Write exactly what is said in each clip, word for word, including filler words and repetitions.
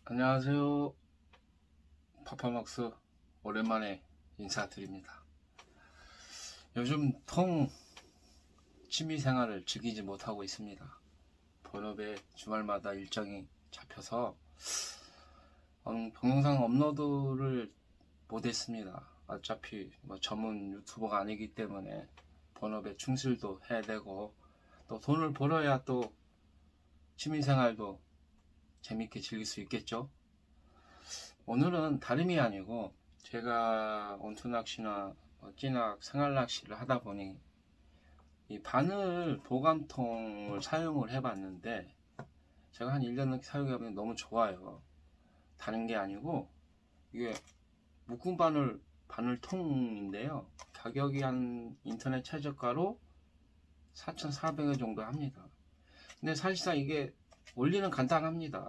안녕하세요. 파파막스 오랜만에 인사드립니다. 요즘 통 취미생활을 즐기지 못하고 있습니다. 본업에 주말마다 일정이 잡혀서 동영상 업로드를 못했습니다. 어차피 뭐 전문 유튜버가 아니기 때문에 본업에 충실도 해야 되고, 또 돈을 벌어야 또 취미생활도 재밌게 즐길 수 있겠죠. 오늘은 다름이 아니고 제가 원투낚시나 찌낚, 생활낚시를 하다 보니 이 바늘 보관통을 사용을 해봤는데, 제가 한 일 년 넘게 사용해보니 너무 좋아요. 다른 게 아니고 이게 묶음 바늘 바늘통인데요, 가격이 한 인터넷 최저가로 사천사백 원 정도 합니다. 근데 사실상 이게 원리는 간단합니다.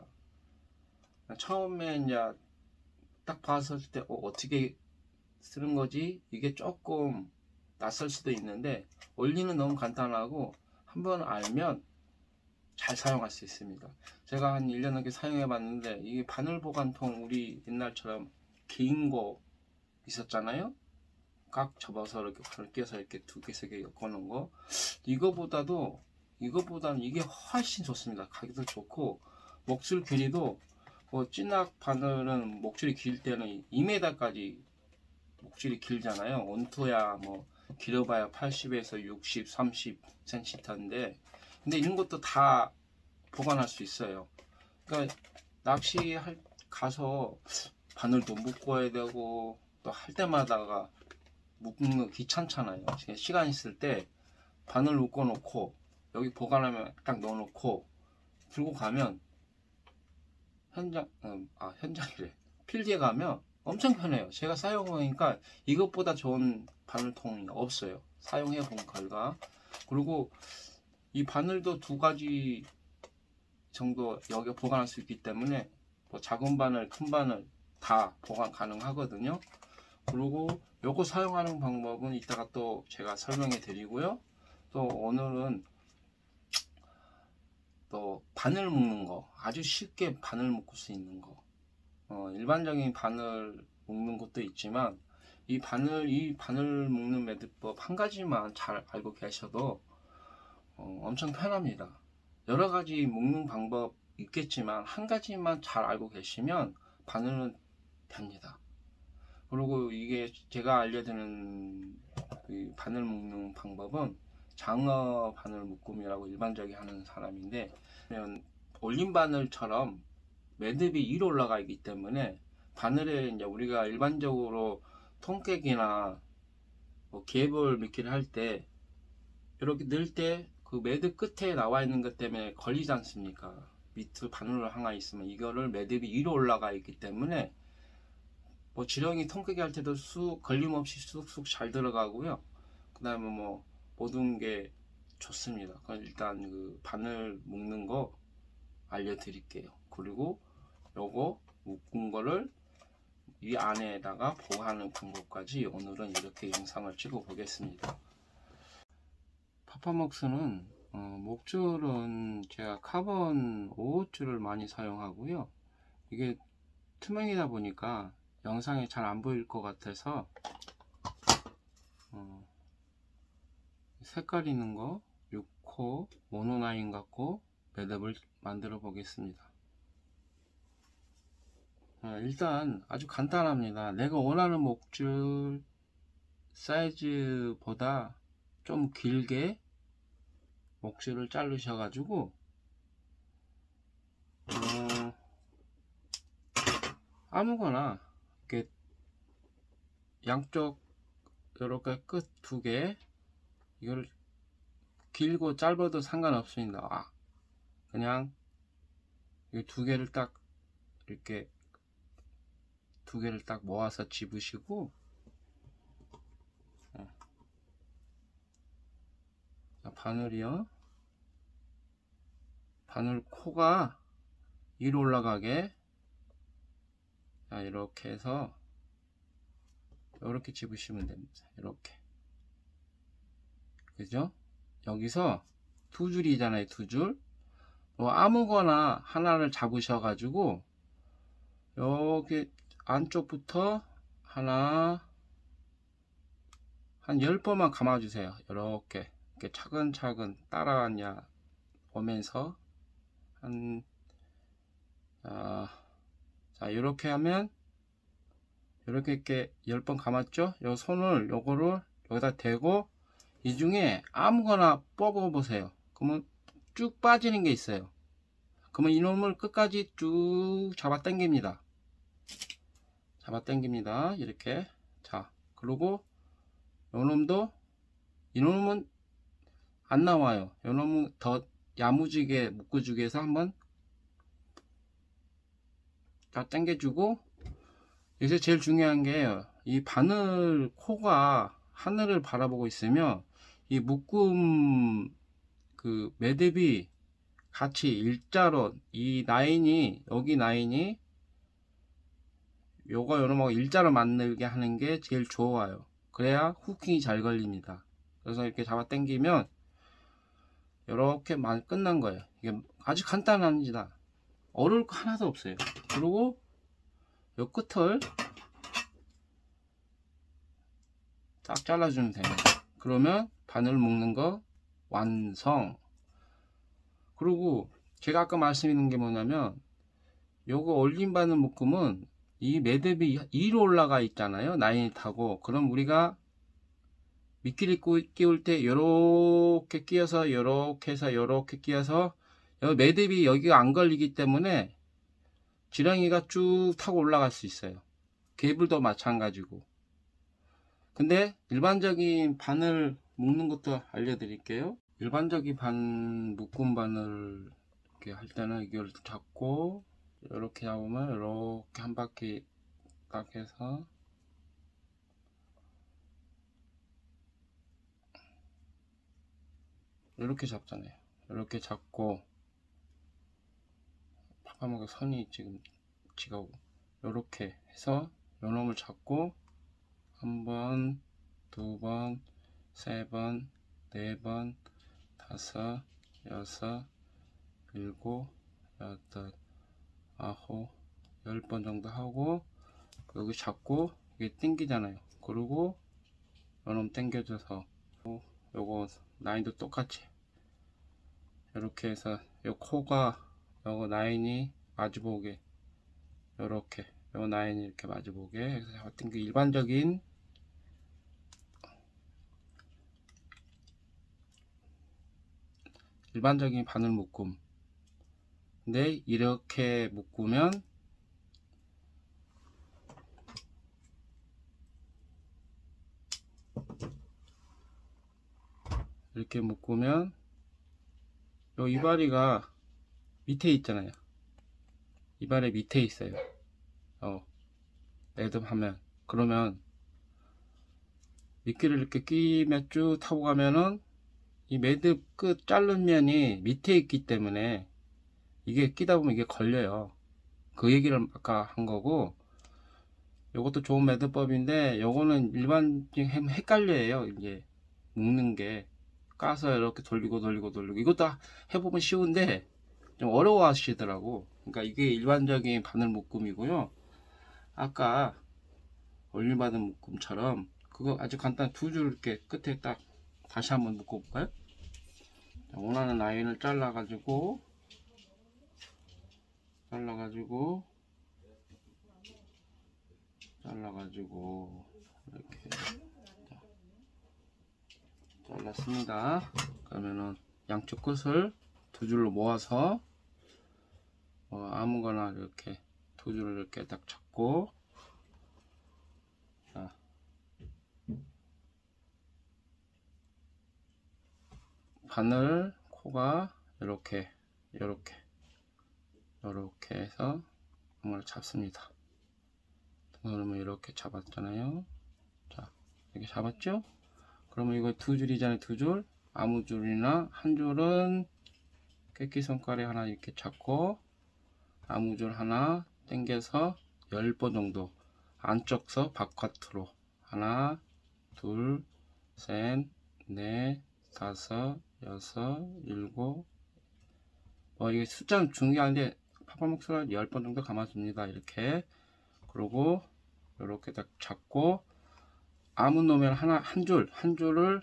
처음에 이제 딱 봤을 때 어, 어떻게 쓰는 거지? 이게 조금 낯설 수도 있는데 원리는 너무 간단하고 한번 알면 잘 사용할 수 있습니다. 제가 한 일 년 넘게 사용해 봤는데, 이게 바늘 보관통, 우리 옛날처럼 긴 거 있었잖아요. 각 접어서 이렇게 바늘 끼워서 이렇게 두 개, 세 개 엮어 놓은 거, 이거보다도 이거보다는 이게 훨씬 좋습니다. 가격도 좋고 목줄 길이도, 뭐 찌낚 바늘은 목줄이 길 때는 이 미터까지 목줄이 길잖아요. 원투야 뭐 길어봐야 팔십에서 육십, 삼십 센티미터인데, 근데 이런 것도 다 보관할 수 있어요. 그러니까 낚시할 가서 바늘도 묶어야 되고, 또 할 때마다가 묶는 거 귀찮잖아요. 시간 있을 때 바늘 묶어 놓고 여기 보관하면 딱 넣어 놓고 들고 가면 현장, 음, 아 현장이래 필드에 가면 엄청 편해요. 제가 사용하니까 이것보다 좋은 바늘통이 없어요. 사용해 본 결과. 그리고 이 바늘도 두 가지 정도 여기 보관할 수 있기 때문에 뭐 작은 바늘, 큰 바늘 다 보관 가능하거든요. 그리고 요거 사용하는 방법은 이따가 또 제가 설명해 드리고요. 또 오늘은 또 바늘 묶는 거, 아주 쉽게 바늘 묶을 수 있는 거, 어, 일반적인 바늘 묶는 것도 있지만 이 바늘 이 바늘 묶는 매듭법 한 가지만 잘 알고 계셔도 어, 엄청 편합니다. 여러 가지 묶는 방법 있겠지만 한 가지만 잘 알고 계시면 바늘은 됩니다. 그리고 이게 제가 알려드리는 이 바늘 묶는 방법은 장어 바늘 묶음이라고 일반적인 하는 사람인데, 올린 바늘처럼 매듭이 위로 올라가 있기 때문에 바늘에 이제 우리가 일반적으로 통깨기나 뭐 개볼 미끼를 할 때 이렇게 넣을 때 그 매듭 끝에 나와 있는 것 때문에 걸리지 않습니까? 밑에 바늘로 하나 있으면 이거를 매듭이 위로 올라가 있기 때문에 뭐 지렁이 통깨기 할 때도 쑥 걸림없이 쑥쑥 잘 들어가고요. 그 다음에 뭐 모든 게 좋습니다. 그럼 일단 그 바늘 묶는 거 알려드릴게요. 그리고 요거 묶은 거를 이 안에다가 보관하는 방법까지 오늘은 이렇게 영상을 찍어 보겠습니다. 파파먹스는 어, 목줄은 제가 카본 오 호줄을 많이 사용하고요. 이게 투명이다 보니까 영상에 잘 안 보일 것 같아서 어, 색깔 있는 거 육 호 모노나인 갖고 매듭을 만들어 보겠습니다. 어, 일단 아주 간단합니다. 내가 원하는 목줄 사이즈보다 좀 길게 목줄을 자르셔 가지고 어, 아무거나 이렇게 양쪽 이렇게 끝 두 개, 이걸 길고 짧아도 상관없습니다. 아, 그냥 이 두 개를 딱 이렇게 두 개를 딱 모아서 집으시고, 어. 바늘이요, 바늘 코가 위로 올라가게, 자, 이렇게 해서 이렇게 집으시면 됩니다. 이렇게, 그죠? 여기서 두 줄이잖아요. 두 줄. 뭐 아무거나 하나를 잡으셔 가지고 여기 안쪽부터 하나 한 열 번만 감아주세요. 이렇게 이렇게 차근차근 따라가냐 오면서 한 아, 자 이렇게 하면 이렇게 이렇게 열 번 감았죠. 요 손을 요거를 여기다 대고 이 중에 아무거나 뽑아 보세요. 그러면 쭉 빠지는 게 있어요. 그러면 이놈을 끝까지 쭉 잡아 당깁니다. 잡아 당깁니다. 이렇게. 자, 그리고 요놈도 이놈은 안 나와요. 요놈은 더 야무지게 묶어주기 위해서 한번 다 당겨주고, 여기서 제일 중요한 게 이 바늘 코가 하늘을 바라보고 있으면 이 묶음 그 매듭이 같이 일자로 이 라인이 여기 라인이 요거 요놈하고 일자로 만들게 하는 게 제일 좋아요. 그래야 후킹이 잘 걸립니다. 그래서 이렇게 잡아 당기면 이렇게만 끝난 거예요. 이게 아주 간단합니다. 어려울 거 하나도 없어요. 그리고 요 끝을 딱 잘라주면 됩니다. 그러면 바늘 묶는 거 완성. 그리고 제가 아까 말씀드린 게 뭐냐면 요거 올린 바늘 묶음은 이 매듭이 위로 올라가 있잖아요. 라인이 타고. 그럼 우리가 미끼를 끼울 때 요렇게 끼워서 요렇게 해서 요렇게 끼워서 매듭이 여기가 안 걸리기 때문에 지렁이가 쭉 타고 올라갈 수 있어요. 케이블도 마찬가지고. 근데 일반적인 바늘 묶는 것도 알려드릴게요. 일반적인 반 묶음 바늘 이렇게 할 때는 이걸 잡고 이렇게 잡으면 이렇게 한 바퀴 딱 해서 이렇게 잡잖아요. 이렇게 잡고 파파마가 선이 지금 지가 이렇게 해서 요놈을 잡고 한 번, 두 번, 세 번, 네 번, 다섯, 여섯, 일곱, 여덟, 아홉, 열 번 정도 하고 여기 잡고 이게 당기잖아요. 그리고 요놈 당겨줘서 요거 라인도 똑같이 이렇게 해서 요 코가 요거 라인이 마주보게 요렇게 요 라인이 이렇게 마주보게 해서 잡았던 게 일반적인 일반적인 바늘 묶음. 근데 이렇게 묶으면 이렇게 묶으면 요 이바리가 밑에 있잖아요. 이바리 밑에 있어요. 어, 매듭하면 그러면 미끼를 이렇게 끼면 쭉 타고 가면은 이 매듭 끝 자른 면이 밑에 있기 때문에 이게 끼다 보면 이게 걸려요. 그 얘기를 아까 한 거고, 요것도 좋은 매듭법인데 요거는 일반적인 헷갈려요. 이게 묶는 게 까서 이렇게 돌리고 돌리고 돌리고 이것도 해보면 쉬운데 좀 어려워 하시더라고. 그러니까 이게 일반적인 바늘 묶음이고요. 아까 올린 바늘 묶음처럼 그거 아주 간단 두 줄 이렇게 끝에 딱 다시 한번 묶어 볼까요? 원하는 라인을 잘라 가지고 잘라 가지고 잘라 가지고 이렇게 잘랐습니다. 그러면은 양쪽 끝을 두 줄로 모아서 뭐 아무거나 이렇게 두 줄을 이렇게 딱 잡고, 자, 바늘 코가 이렇게 이렇게 이렇게 해서 한번 잡습니다. 그러면 이렇게 잡았잖아요. 자, 이렇게 잡았죠? 그러면 이거 두 줄이잖아요. 두 줄. 아무 줄이나 한 줄은 깨끼 손가락 하나 이렇게 잡고 아무 줄 하나 당겨서 열 번 정도 안쪽서 바깥으로 하나, 둘, 셋, 넷, 다섯, 여섯, 일곱. 뭐 이게 숫자는 중요한데 파파목스를 십 번 정도 감아줍니다. 이렇게. 그리고 이렇게 딱 잡고 아무 놈을 하나 한 줄 한 줄을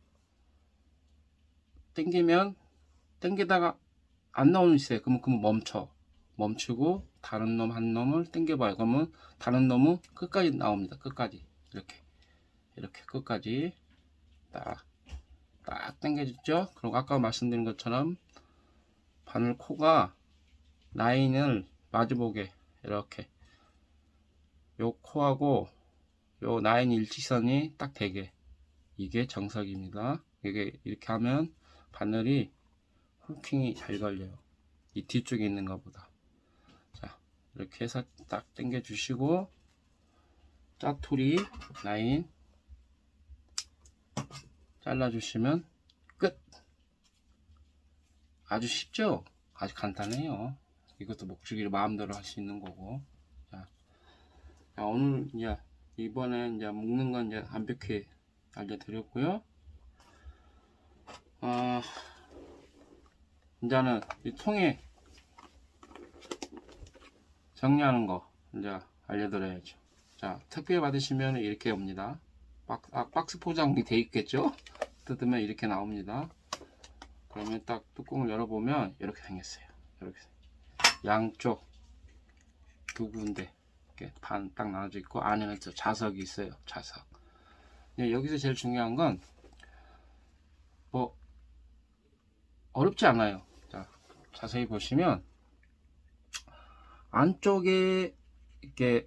당기면 당기다가 안 나오는 있어요. 그러면 그러면 멈춰 멈추고 다른 놈 한 놈을 당겨봐요. 그러면 다른 놈은 끝까지 나옵니다. 끝까지 이렇게 이렇게 끝까지 딱 딱 당겨졌죠. 그리고 아까 말씀드린 것처럼 바늘 코가 라인을 마주보게 이렇게 요 코하고 요 라인 일직선이 딱 되게, 이게 정석입니다. 이게 이렇게 하면 바늘이 후킹이 잘 걸려요. 이 뒤쪽에 있는 것보다. 자, 이렇게 해서 딱 당겨 주시고 짜투리 라인 잘라 주시면 끝. 아주 쉽죠? 아주 간단해요. 이것도 목줄기를 마음대로 할 수 있는 거고. 자, 자, 오늘 이제 이번에 이제 묶는 건 이제 완벽히 알려드렸고요. 어, 이제는 이 통에 정리하는 거 이제 알려드려야죠. 자, 택배 받으시면 이렇게 옵니다. 박, 아, 박스 포장이 돼 있겠죠? 뜯으면 이렇게 나옵니다. 그러면 딱 뚜껑을 열어보면 이렇게 생겼어요. 이렇게 양쪽 두 군데 이렇게 반 딱 나눠져 있고 안에는 또 자석이 있어요. 자석. 여기서 제일 중요한 건 뭐 어렵지 않아요. 자, 자세히 보시면 안쪽에 이렇게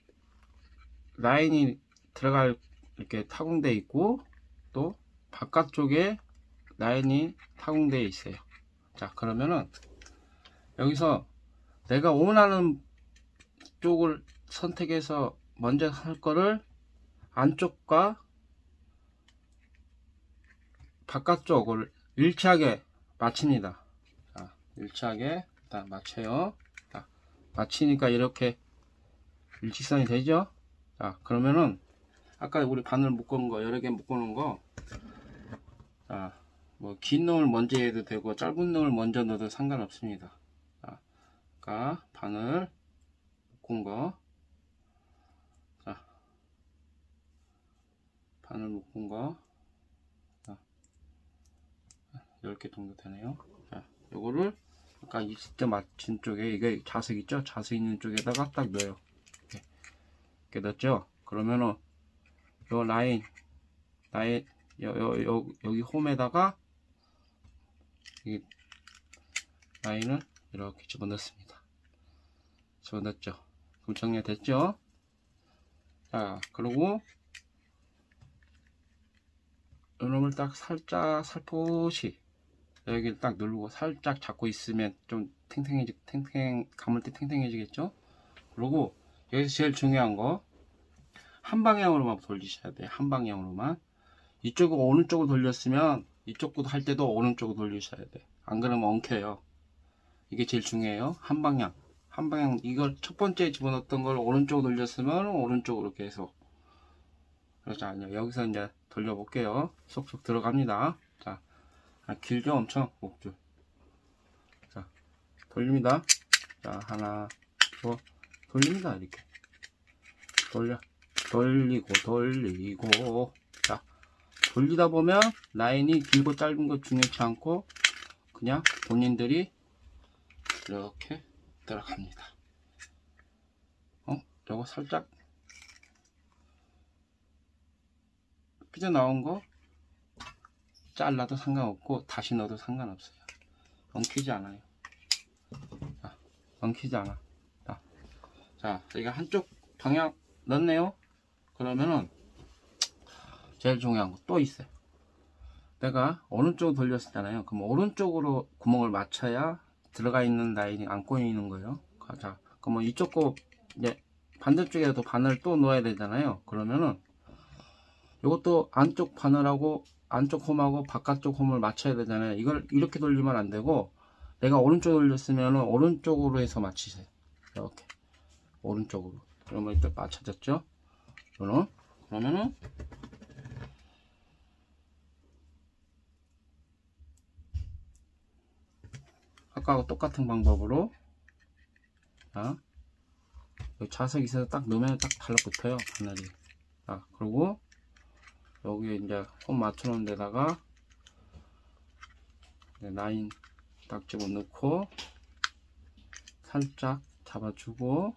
라인이 들어갈 이렇게 타공되어 있고 또 바깥쪽에 라인이 타공되어 있어요. 자, 그러면은 여기서 내가 원하는 쪽을 선택해서 먼저 할 거를 안쪽과 바깥쪽을 일치하게 맞춥니다. 자, 일치하게 일단 맞춰요. 자, 맞추니까 이렇게 일직선이 되죠. 자, 그러면은 아까 우리 바늘 묶은 거 여러 개 묶어놓은 거, 자, 뭐 긴 놈을 먼저 해도 되고 짧은 놈을 먼저 넣어도 상관없습니다. 자, 아까 바늘 묶은 거, 자, 바늘 묶은 거, 자, 열 개 정도 되네요. 자, 요거를 아까 이십 대 맞춘 쪽에 이게 자석 있죠? 자석 있는 쪽에다가 딱 넣어요. 이렇게, 이렇게 넣었죠? 그러면은 요 라인, 라인, 요, 요, 요, 여기 홈에다가 이 라인을 이렇게 집어넣습니다. 집어넣었죠? 그럼 정리가 됐죠? 자, 그리고 이놈을 딱 살짝 살포시 여기를 딱 누르고 살짝 잡고 있으면 좀 탱탱해지, 탱탱, 감을 때 탱탱해지겠죠? 그리고 여기서 제일 중요한 거, 한 방향으로만 돌리셔야 돼요. 한 방향으로만. 이쪽을 오른쪽으로 돌렸으면 이쪽도 할 때도 오른쪽으로 돌리셔야 돼요. 안 그러면 엉켜요. 이게 제일 중요해요. 한 방향. 한 방향, 이걸 첫 번째 집어넣었던 걸 오른쪽으로 돌렸으면 오른쪽으로 계속. 그렇지 않아요. 여기서 이제 돌려볼게요. 쏙쏙 들어갑니다. 자, 아, 길죠? 엄청 목줄. 자, 돌립니다. 자, 하나, 더 돌립니다. 이렇게. 돌려. 돌리고, 돌리고. 자, 돌리다 보면 라인이 길고 짧은 것 중요치 않고 그냥 본인들이 이렇게 들어갑니다. 어? 요거 살짝 삐져나온 거 잘라도 상관없고 다시 넣어도 상관없어요. 엉키지 않아요. 자, 엉키지 않아. 자, 자, 여기가 한쪽 방향 넣었네요. 그러면은 제일 중요한 거 또 있어요. 내가 오른쪽으로 돌렸잖아요. 그럼 오른쪽으로 구멍을 맞춰야 들어가 있는 라인이 안 꼬이는 거예요. 자, 그러면 이쪽 거 이제 반대쪽에도 바늘 또 넣어야 되잖아요. 그러면은 이것도 안쪽 바늘하고 안쪽 홈하고 바깥쪽 홈을 맞춰야 되잖아요. 이걸 이렇게 돌리면 안 되고 내가 오른쪽 돌렸으면 오른쪽으로 해서 맞추세요. 이렇게 오른쪽으로. 그러면 일단 맞춰졌죠. 저는 그러면은 아까하고 똑같은 방법으로 자, 여기 자석이 있어서 딱 넣으면 딱 달라붙어요, 바늘이. 자, 그리고 여기에 이제 홈 맞춰놓은 데다가 라인 딱 집어넣고 살짝 잡아주고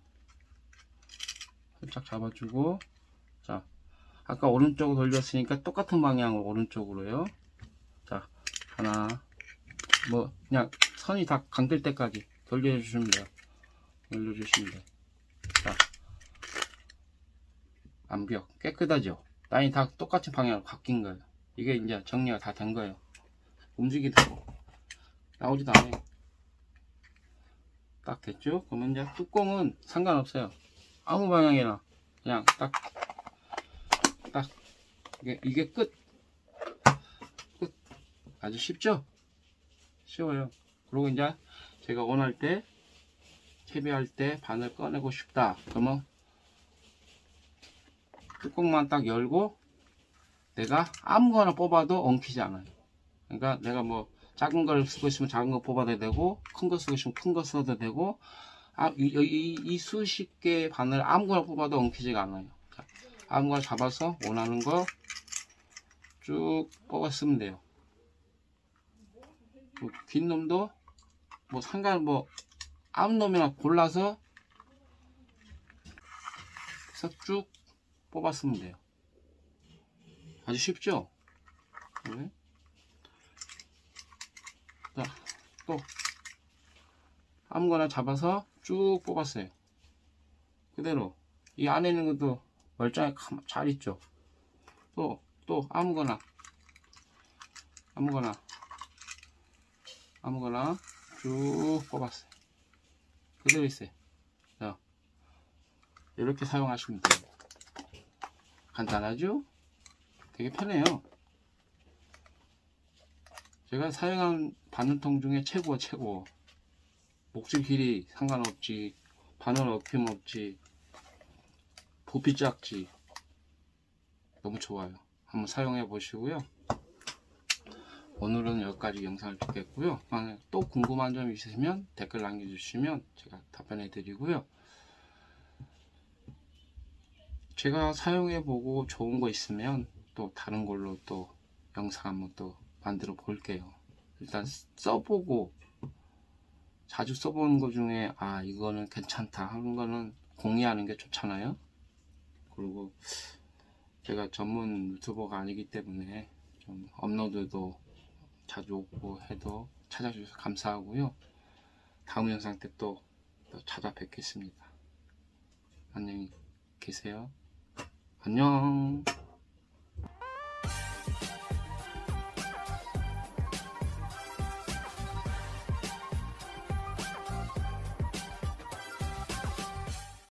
살짝 잡아주고. 자, 아까 오른쪽으로 돌렸으니까 똑같은 방향으로 오른쪽으로요. 자, 하나, 뭐 그냥 선이 다 감길 때까지 돌려주시면 돼요. 돌려주시면 돼요. 자, 암벽 깨끗하죠? 라인이 다 똑같은 방향으로 바뀐 거예요. 이게 이제 정리가 다 된 거예요. 움직이도 나오지도 않아요. 딱 됐죠? 그러면 이제 뚜껑은 상관없어요. 아무 방향이나 그냥 딱 딱 이게, 이게 끝. 끝. 아주 쉽죠? 쉬워요. 그리고 이제 제가 원할 때 채비할 때 바늘 꺼내고 싶다 그러면 뚜껑만 딱 열고 내가 아무거나 뽑아도 엉키지 않아요. 그러니까 내가 뭐 작은 걸 쓰고 있으면 작은 거 뽑아도 되고 큰 거 쓰고 있으면 큰 거 써도 되고 아, 이, 이, 이 수십 개의 바늘 아무거나 뽑아도 엉키지가 않아요. 자, 아무거나 잡아서 원하는 거 쭉 뽑아 쓰면 돼요. 뭐, 긴 놈도 뭐 상관 뭐 아무 놈이나 골라서 그래서 쭉 뽑아 쓰면 돼요. 아주 쉽죠? 네. 자, 또 아무거나 잡아서 쭉 뽑았어요. 그대로 이 안에 있는 것도 멀쩡하게 잘 있죠. 또, 또 아무거나 아무거나 아무거나 쭉 뽑았어요. 그대로 있어요. 자, 이렇게 사용하시면 돼요. 간단하죠? 되게 편해요. 제가 사용한 바늘통 중에 최고 최고. 목줄 길이 상관없지, 바늘 엎힘 없지, 부피 작지. 너무 좋아요. 한번 사용해 보시고요. 오늘은 여기까지 영상을 찍겠고요. 만약 또 궁금한 점이 있으시면 댓글 남겨주시면 제가 답변해 드리고요. 제가 사용해 보고 좋은 거 있으면 또 다른 걸로 또 영상 한번 또 만들어 볼게요. 일단 써보고 자주 써보는 것 중에 아 이거는 괜찮다 하는 거는 공유하는 게 좋잖아요. 그리고 제가 전문 유튜버가 아니기 때문에 좀 업로드도 자주 오고 해도 찾아주셔서 감사하고요. 다음 영상 때 또 찾아뵙겠습니다. 안녕히 계세요. 안녕.